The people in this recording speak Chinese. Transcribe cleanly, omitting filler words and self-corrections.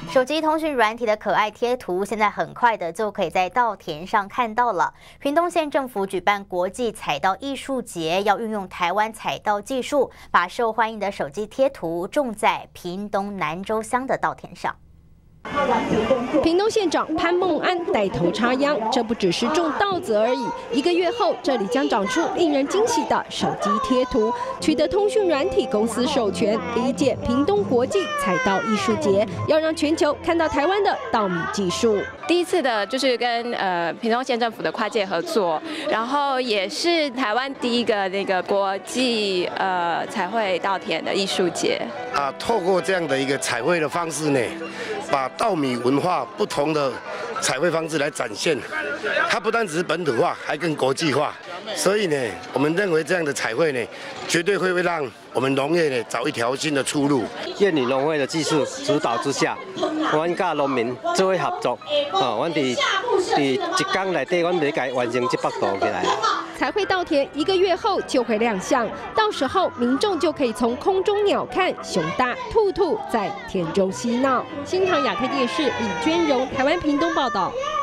手机通讯软体的可爱贴图，现在很快的就可以在稻田上看到了。屏东县政府举办国际采稻艺术节，要运用台湾采稻技术，把受欢迎的手机贴图种在屏东南州乡的稻田上。 屏东县长潘孟安带头插秧，这不只是种稻子而已。1个月后，这里将长出令人惊喜的手机贴图。取得通讯软体公司授权，第1届屏东国际采稻艺术节，要让全球看到台湾的稻米技术。 第1次的就是跟屏东县政府的跨界合作，然后也是台湾第1个那个国际彩绘稻田的艺术节。 透过这样的一个彩绘的方式呢，把稻米文化不同的彩绘方式来展现，它不单只是本土化，还更国际化。所以呢，我们认为这样的彩绘呢，绝对会让我们农业呢找一条新的出路。 燕女农会的技术指导之下，阮甲农民做伙合作，阮伫1天内底，阮要甲完成700多起来。 彩绘稻田1个月后就会亮相，到时候民众就可以从空中鸟瞰熊大、兔兔在田中嬉闹。新唐亚太电视李娟荣，台湾屏东报道。